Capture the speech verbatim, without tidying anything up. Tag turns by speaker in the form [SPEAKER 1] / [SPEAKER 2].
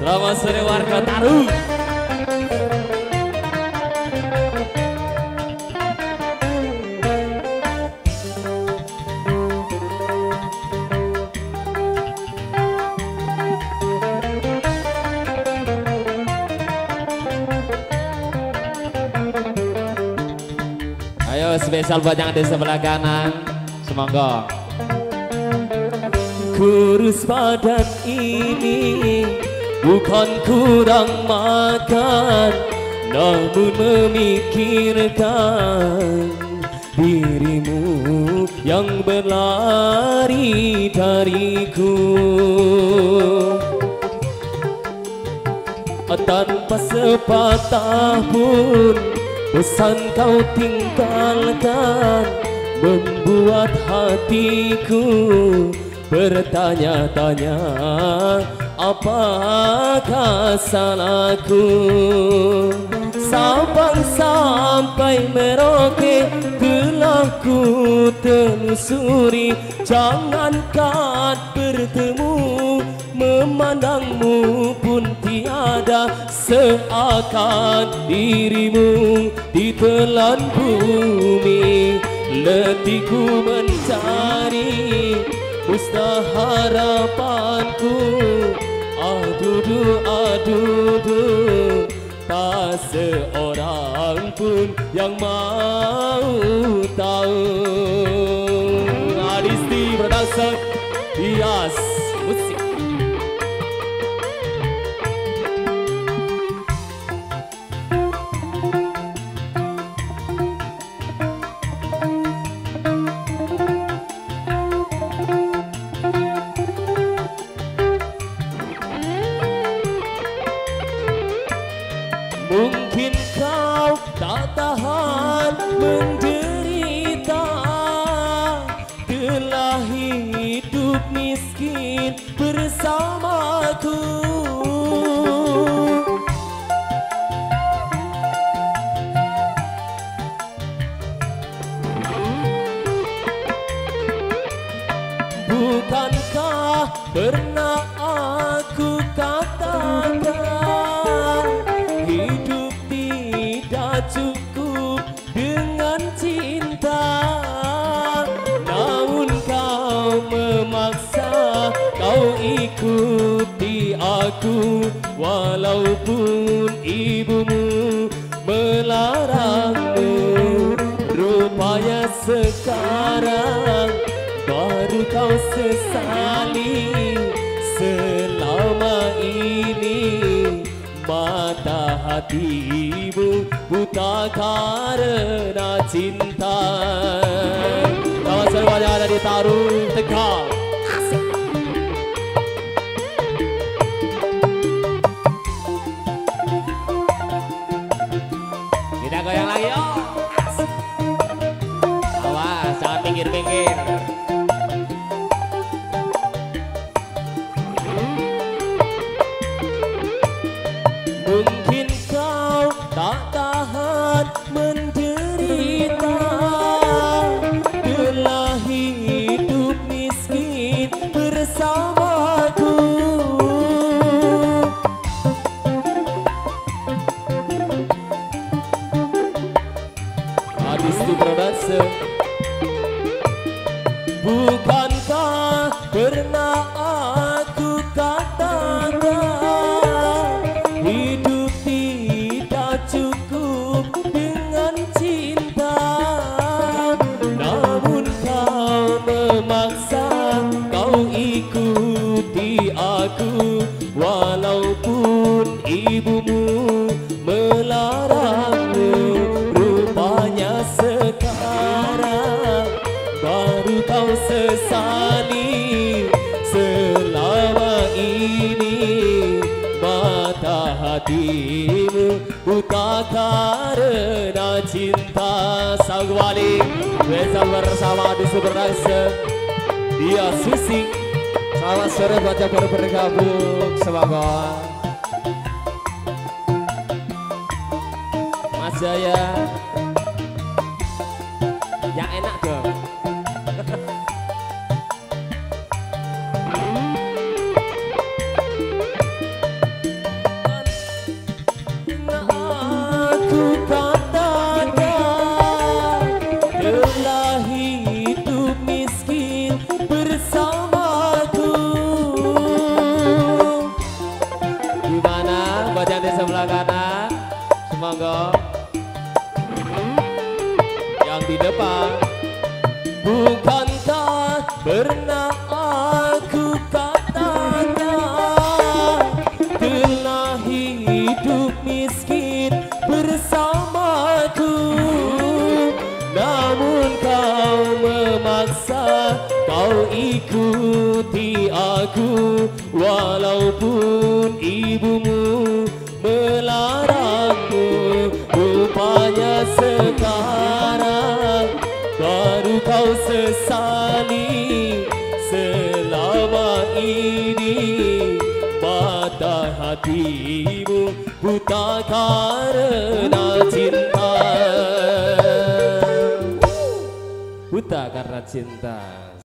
[SPEAKER 1] Selamat sore warga Taru. Ayo spesial buat yang di sebelah kanan. Semoga kurus badan ini bukan kurang makan, namun memikirkan dirimu yang berlari dariku. Tanpa sepatah pun pesan kau tinggalkan, membuat hatiku bertanya-tanya, apakah salahku? Sabang sampai Merauke telah ku telusuri, jangankan bertemu, memandangmu pun tiada, seakan dirimu ditelan bumi. Letihku mencari musnah harapanku, adudu adudu, tak seorang pun yang mau tahu. Adisti Production Hias Musik. Mungkin kau tak tahan menderita, telah hidup miskin bersamaku. Bukankah pernah aku katakan cukup dengan cinta, namun kau memaksa, kau ikuti aku, walaupun ibumu melarangmu. Rupanya sekarang baru kau sesali, selama ini mata hatimu buta karena cinta. Kawan semuanya ada di Taru Tegal. Asik. Kita goyang lagi oh. Asik. Awas jangan pinggir-pinggir. Mungkin kau tak tahan menderita, telah hidup miskin bersamaku. Adisti Production. Bukankah pernah aku katakan hidup tidak cukup dengan cinta, namun kau memaksa, kau ikuti aku, walaupun ibumu melarangmu. Rupanya sekarang baru kau sesali, selama ini mata hatimu buta karena cinta. Sang Wali bersama bersama di Production Dia Susi. Selamat sore buat yang baru bergabung, semoga Mas Jaya yang enak dong.
[SPEAKER 2] Pernah aku katakan telah hidup miskin bersamaku, namun kau memaksa, kau ikuti aku, walaupun ibumu melarangmu. Rupanya sekarang baru kau sesali, selama ini mata hatimu buta karena cinta. Buta karena cinta.